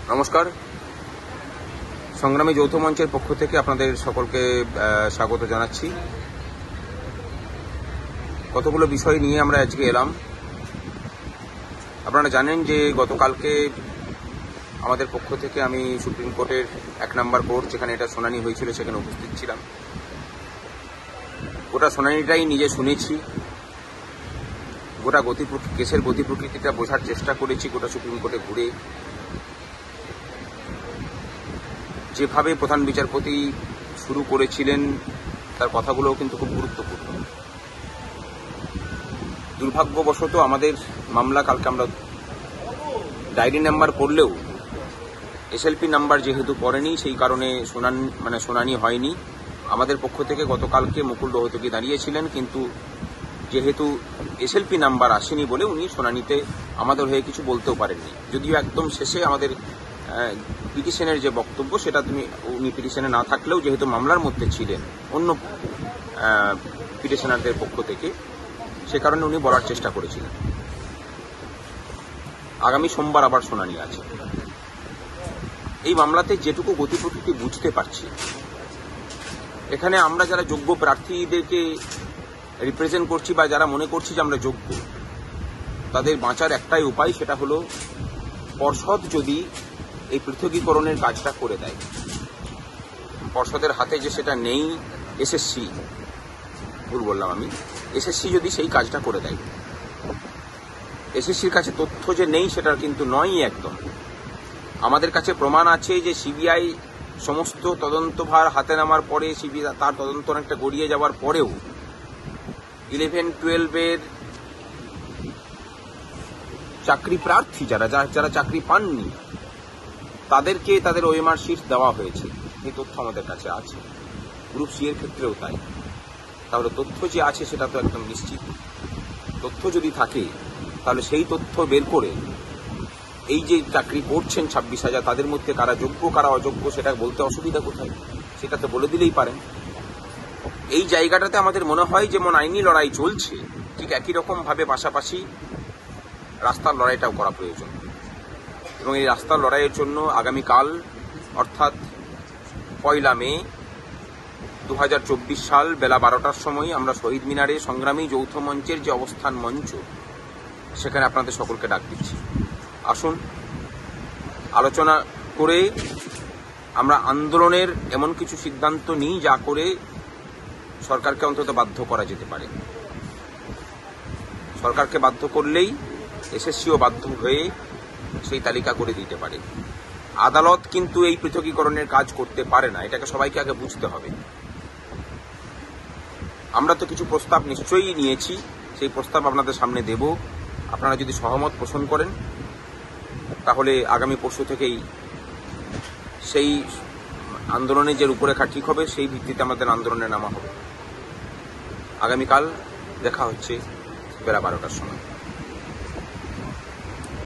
নমস্কার। সংগ্রামী যৌথ মঞ্চের পক্ষ থেকে আপনাদের সকলকে স্বাগত জানাচ্ছি। কতগুলো বিষয় নিয়ে আমরা আজকে এলাম। আপনারা জানেন যে গতকালকে আমাদের পক্ষ থেকে আমি সুপ্রিম কোর্টের 1 নম্বর কোর্ট যেখানে এটা শুনানি হয়েছিল সেখানে উপস্থিত ছিলাম। গোটা শুনানিটাই নিজে শুনেছি, গোটা কেসের গতি প্রকৃতিটা বোঝার চেষ্টা করেছি। গোটা সুপ্রিম কোর্টে ঘুরে যেভাবে প্রধান বিচারপতি শুরু করেছিলেন তার কথাগুলোও কিন্তু খুব গুরুত্বপূর্ণ। দুর্ভাগ্যবশত আমাদের মামলা কালকে আমরা ডায়েরি নাম্বার করলেও এসএলপি নাম্বার যেহেতু পড়েনি সেই কারণে শুনানি হয়নি। আমাদের পক্ষ থেকে গতকালকে মুকুল রোহতগি দাঁড়িয়েছিলেন, কিন্তু যেহেতু এসএলপি নাম্বার আসেনি বলে উনি শুনানিতে আমাদের হয়ে কিছু বলতেও পারেননি। যদিও একদম শেষে আমাদের পিটিশনের যে বক্তব্য সেটা উনি পিটিশনে না থাকলেও যেহেতু মামলার মধ্যে ছিলেন অন্য পিটিশনারদের পক্ষ থেকে, সে কারণে উনি বলার চেষ্টা করেছিলেন। আগামী সোমবার আবার শুনানি আছে। এই মামলাতে যেটুকু গতি প্রকৃতি বুঝতে পারছি, এখানে আমরা যারা যোগ্য প্রার্থীদেরকে রিপ্রেজেন্ট করছি বা যারা মনে করছি যে আমরা যোগ্য, তাদের বাঁচার একটাই উপায়, সেটা হলো পর্ষদ যদি এই পৃথকীকরণের কাজটা করে দেয়। পর্ষদের হাতে যে সেটা নেই, এসএসসি যদি সেই কাজটা করে দেয়। এসএসসির কাছে তথ্য যে নেই সেটার কিন্তু নয়ই একদম। আমাদের কাছে প্রমাণ আছে যে সিবিআই সমস্ত তদন্তভার হাতে নামার পরে, সিবিআই তার তদন্ত অনেকটা গড়িয়ে যাওয়ার পরেও 11-12 চাকরি প্রার্থী যারা চাকরি পাননি তাদেরকে তাদের ওএমআর শিট দেওয়া হয়েছে। এই তথ্য আমাদের কাছে আছে। গ্রুপ সি এর ক্ষেত্রেও তাই। তাহলে তথ্য যে আছে সেটা তো একদম নিশ্চিত। তথ্য যদি থাকে তাহলে সেই তথ্য বের করে এই যে চাকরি করছেন 26,000, তাদের মধ্যে কারা যোগ্য কারা অযোগ্য সেটা বলতে অসুবিধা কোথায়? সেটা তো বলে দিলেই পারেন। এই জায়গাটাতে আমাদের মনে হয় যেমন আইনি লড়াই চলছে, ঠিক একই রকম ভাবে পাশাপাশি রাস্তার লড়াইটাও করা প্রয়োজন। এবং এই রাস্তার লড়াইয়ের জন্য আগামীকাল অর্থাৎ 1 মে 2024 সাল বেলা 12টার সময় আমরা শহীদ মিনারে সংগ্রামী যৌথ মঞ্চের যে অবস্থান মঞ্চ, সেখানে আপনাদের সকলকে ডাক দিচ্ছি। আসুন আলোচনা করে আমরা আন্দোলনের এমন কিছু সিদ্ধান্ত নিই যা করে সরকারকে অন্তত বাধ্য করা যেতে পারে। সরকারকে বাধ্য করলেই এসএসসিও বাধ্য হয়ে সেই তালিকা করে দিতে পারে। আদালত কিন্তু এই পৃথকীকরণের কাজ করতে পারে না, এটাকে সবাইকে আগে বুঝতে হবে। আমরা তো কিছু প্রস্তাব নিশ্চয়ই নিয়েছি, সেই প্রস্তাব আপনাদের সামনে দেব। আপনারা যদি সহমত পোষণ করেন তাহলে আগামী পরশু থেকেই সেই আন্দোলনের যে রূপরেখা ঠিক হবে সেই ভিত্তিতে আমাদের আন্দোলনে নামা হবে। আগামীকাল দেখা হচ্ছে বেলা 12টার সময়।